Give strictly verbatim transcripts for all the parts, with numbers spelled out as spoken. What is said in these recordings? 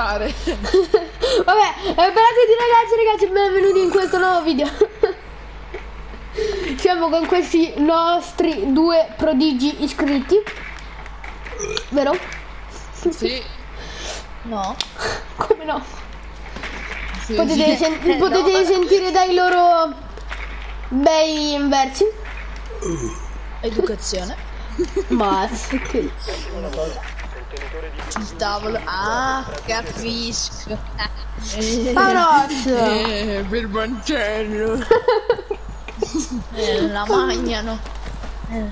fare. Vabbè, eh, bella a tutti ragazzi, ragazzi, benvenuti in questo nuovo video. Siamo con questi nostri due prodigi iscritti, vero? Sì. No. Come no? Sì, Potete, sì. sen Eh, potete no. sentire dai loro bei versi. Educazione. Ma che... Sul tavolo. Ah, capisco. Panos! Eh, per mancello. Eh, la mangiano. Eh.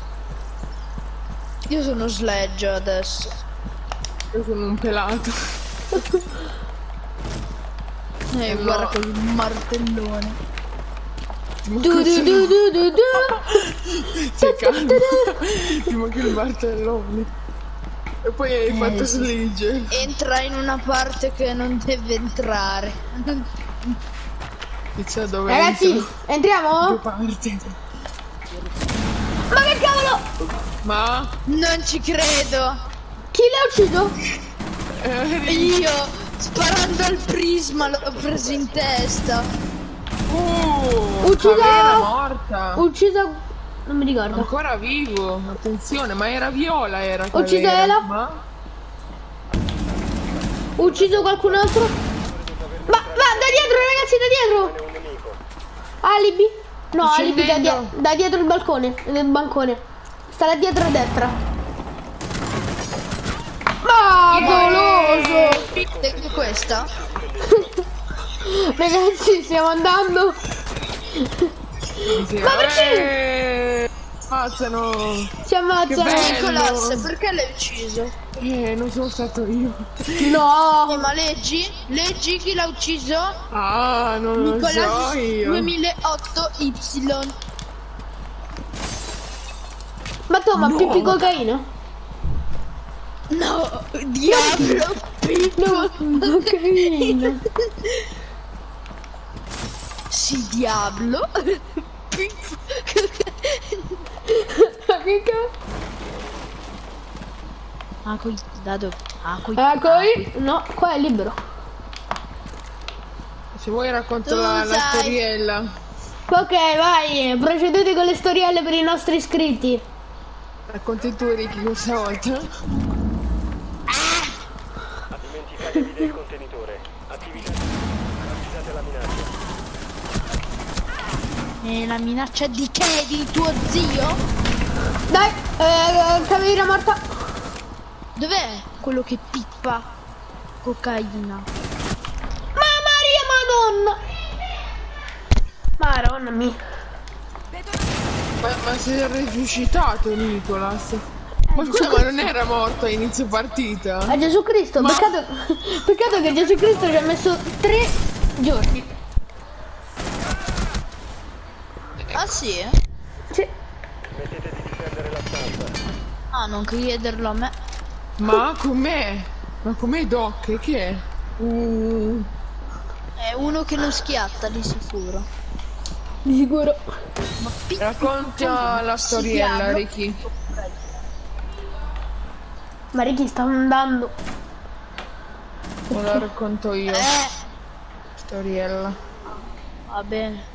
Io sono Sledge adesso. Io sono un pelato. Eh, No. guarda col martellone. Du du du du du du. Sei calmo. Ti manca il martellone. E poi hai Eh, fatto sì. slige. Entra in una parte che non deve entrare. Chissà dove Ragazzi, entro. Due entriamo? parti. Ma che cavolo! Ma Non ci credo. Chi l'ha ucciso? eh, Io, sparando al prisma, l'ho preso in testa. uh, Uccisa- Favela morta. Ucciso... non mi ricordo. Ancora vivo, attenzione, ma era Viola, era Uccisa Favela. Ela? Ma Ucciso qualcun altro? Ma, ma da dietro ragazzi, da dietro! Alibi? No, alibi da, die Scendendo. da dietro il balcone, nel bancone. Sta da dietro a destra. Ma goloso! Che questa? Ragazzi, stiamo andando. sì, Ma perché? eh, Ammazzano. Si ammazzano. bello. Nicolas, perché l'hai ucciso? Eh, non sono stato io. Eh, No. ma leggi? Leggi chi l'ha ucciso? Ah, non lo so Nicolas io. duemilaotto Y. Ma tu, ma No. pippi cocaina? No, diavolo, Pippo. No, cocaina. Sì, diavolo. Pippo. Mica. Ah, qui, da dove? Ah, qui. Ah, qui? No, qua è libero. Se vuoi racconto Tu la, la sai. storiella. Ok, vai, procedete con le storielle per i nostri iscritti. Racconti tu Ricky questa volta. Dimenticatevi del contenitore. Attività. Ravvisate la minaccia. E la minaccia di che? Di tuo zio? Dai, eh, cavaliera morta. Dov'è quello che pippa cocaina? Ma Maria Madonna. Madonna mia. Ma, ma sei risuscitato Nicolas. Ma scusa, ma non era morto a inizio partita? A Gesù Cristo, Ma- peccato, peccato che Gesù Cristo ci ha messo tre giorni. Ah sì? Sì. Smettete di difendere la stanza. Ah, non chiederlo a me. Ma com'è? Ma com'è Doc? Che è? Uh, È uno che non schiatta di sicuro. Di sicuro. Ma pippa racconta la storiella Ricky. Ma Ricky sta andando. O la racconto io. Eh, Storiella. va bene.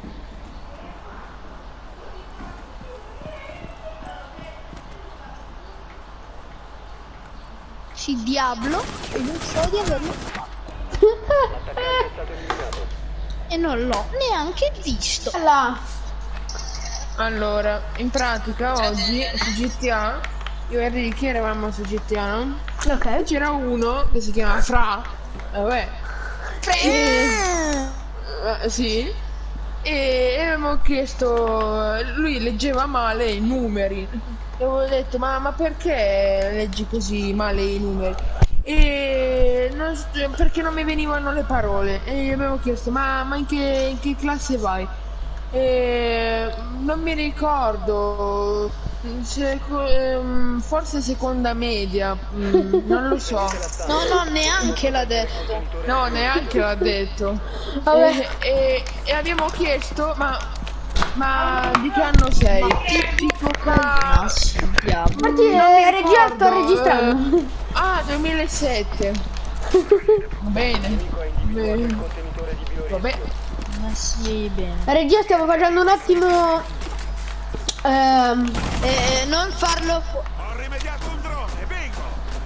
Sì, diavolo. E non so di averlo fatto. L'attaccante è stato eliminato. E non l'ho neanche visto. Là. Allora, in pratica oggi su G T A, io e Ricky eravamo su G T A, no? Ok. C'era uno che si chiama Fra. Vabbè. E, eh, sì. E avevamo chiesto, lui leggeva male i numeri. E avevo detto, ma, ma perché leggi così male i numeri? E non, s- perché non mi venivano le parole. E gli avevo chiesto, ma, ma in, che, in che classe vai? E non mi ricordo, se- ehm, forse seconda media, mm, non lo so. No, no, neanche l'ha detto. No, neanche l'ha detto. Vabbè. E, e- e abbiamo chiesto, ma, ma di che anno sei? Tipico Ma- cocaina, sì, diavolo. Marti, Non mi eh, regia, sto ricordo, registrando. eh, ah, duemilasette. Bene. Nemico ha individuato il Bene. contenitore di biorischio. Vabbè. Ma sì, bene. Regia, stiamo facendo un attimo... Ehm... Eh, non farlo fu- Ho rimediato un drone, vengo!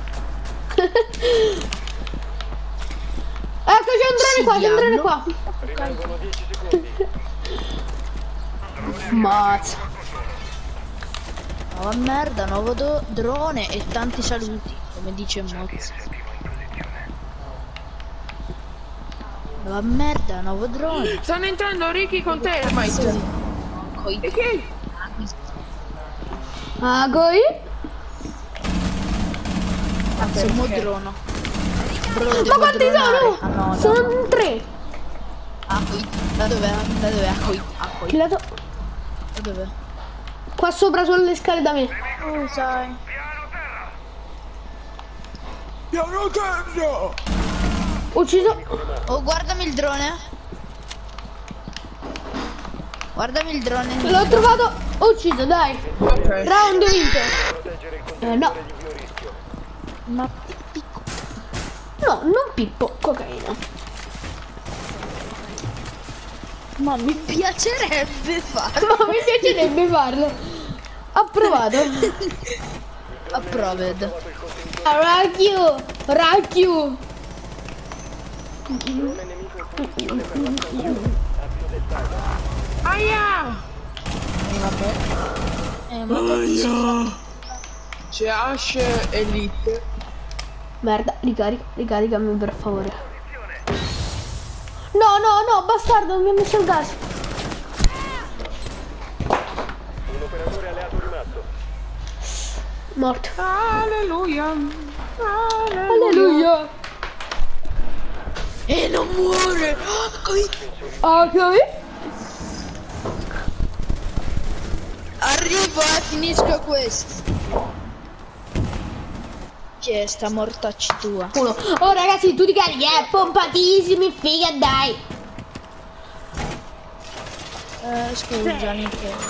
Ecco, c'è un drone qua, c'è un drone qua. Rimangono dieci secondi. Mazza. nuova merda, nuovo do- drone e tanti saluti, come dice Moz. Nuova merda, nuovo drone. Stanno entrando Ricky con Termite. Coi- Ricky. Ah, coi? Cazzo, mo drono. Bro, Ma devo quanti dronare. sono? Ah no, no. Sono tre. Ah, qui. Da dov'è? Da dov'è? Ah, qui. Ah, qui. Killato. Da dov'è? Qua sopra sulle scale da me. Oh, sai. Piano terra! Ucciso. Oh, guardami il drone. Guardami il drone. L'ho trovato. Ucciso, dai. Ok. Round vinto. Proteggere il Eh, no. contenitore di biorischio. Ma picco. No, non Pippo, cocaina. Ma mi piacerebbe farlo. Ma mi piacerebbe farlo. Approvato. Approved. Racchio. Racchio. Drone nemico in posizione per l'assalto. Avvio del timer. Aia. Eh, ma che C'è Ash Elite. Merda, ricarica, ricaricami per favore. No, no, no, bastardo, mi ha messo il gas. Un operatore alleato rimasto. Morto. Alleluia. Alleluia. Alleluia. E non muore. Oh, qui. Ok. Arrivo e finisco questo. Che è sta mortacci tua? Uno. Oh ragazzi, tutti carichi, eh, pompatissimi, figa dai. Eh, scusami.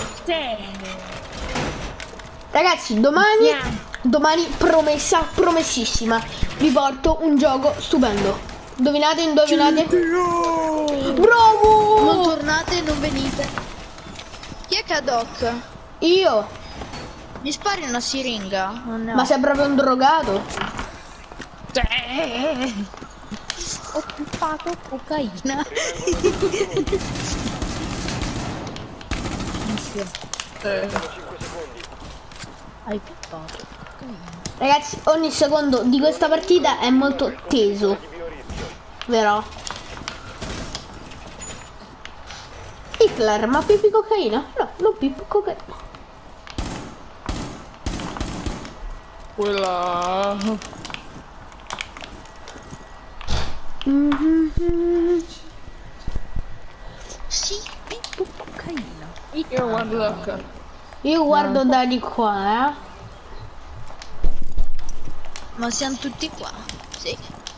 Ragazzi, domani, domani promessa, promessissima, vi porto un gioco stupendo. Indovinate, indovinate. Non Bravo! tornate, non venite. Chi è Kadok? Io. Mi spari una siringa? Non ne ho. Ma sei proprio un drogato? Ho pippato cocaina. Eh. cinque secondi. Hai pippato cocaina. Ragazzi, ogni secondo di questa partita è molto teso, Di biorischio. vero? Hitler, ma pipi cocaina? No, non pipi cocaina. Quella. Mhm. Sì, pippo cocaina. Io guardo da qua. Io guardo da di qua, eh. Ma siamo tutti qua. Sì.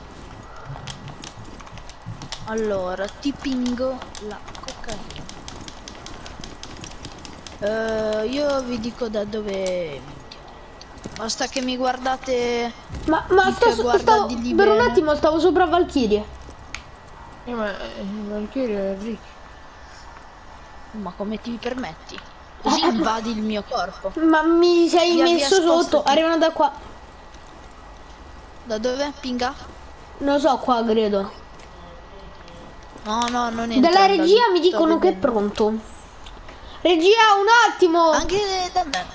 Allora, ti pingo la cocaina. Eh, io vi dico da dove. Basta che mi guardate. Ma, ma Dica, sto, sto, guarda stavo, di lì per un bene. attimo stavo sopra Valkyrie. Eh, ma eh, Valkyrie è Ricky. Ma come ti permetti? Così invadi il mio corpo. Ma mi sei Via, via, messo sotto, spostati. arrivano da qua. Da dove? Pinga? Non so, qua credo. No, no, non entra. Dalla da regia lì, mi sto dicono che è vedendo. pronto. Regia, un attimo! Anche da me.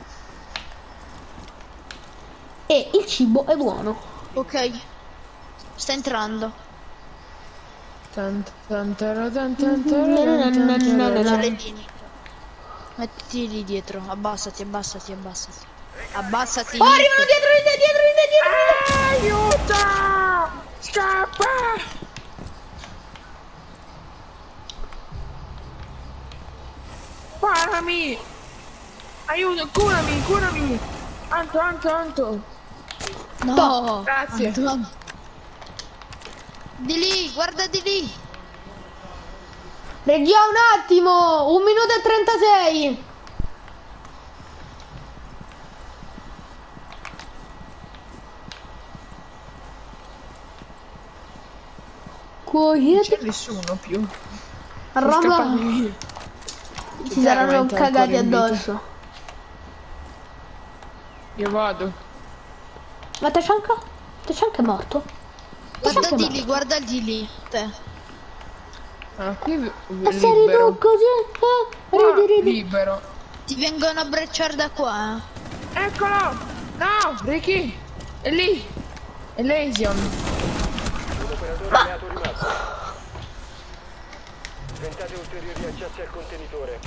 E il cibo è buono. Ok. Sta entrando. Tan, tan, tara, tan, tan, tara, tan, tan, tara, tan. Fredini. Mettiti lì dietro. Abbassati, abbassati, abbassati. Abbassati. Oh, arrivano dietro di te, dietro di te, dietro di te! Aiuta! Scappa! Parami! Aiuto, curami, curami! Anto, Anto, Anto! No. Grazie. Anton. Di lì, guarda di lì. Regia, un attimo! Un minuto e trentasei! Non c'è nessuno più. A Sono Roma scappati via. si saranno veramente cagati ancora in vita. addosso. Io vado. Ma Tashanka? Tashanka è morto? Guarda Tashanka è di morto. lì, guarda di lì. Te. Ah, qui vi- E sei libero. ridotto così? Eh, Qua, ridi, ridi. libero. Ti vengono a brecciare da qua. eh. Eccolo! No, Ricky! È lì! È Lesion! Un operatore alleato rimasto. Tentate ulteriori accessi al contenitore.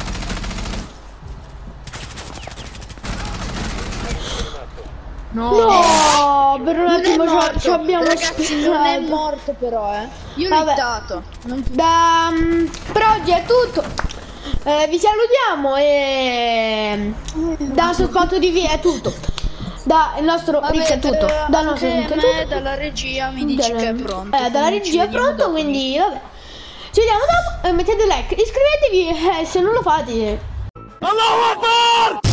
Rimasto. No! No, per un Non è attimo ci- morto. ci abbiamo Ragazzi, non è sperato. morto però, eh. Io l'ho Vabbè. hittato. Non ti- Da, mm, per oggi è tutto. Eh, vi salutiamo e dal nostro spot di via è tutto. Da il nostro Vabbè, Rick è tutto. per- Dal nostro anche Rick è me, tutto. dalla regia mi dice Dalla- che è pronto. Eh, dalla quindi ci regia è vediamo pronto, dopo. quindi vabbè. Ci vediamo dopo. Eh, mettete like, iscrivetevi eh, se non lo fate. Allahu Akbar!